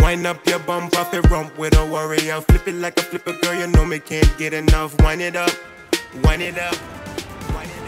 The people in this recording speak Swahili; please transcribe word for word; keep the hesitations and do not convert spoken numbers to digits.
Wind up your bum, pop it, rump with a warrior. Flip it like a flipper, girl, you know me can't get enough. Wind it up, wind it up, wind it up.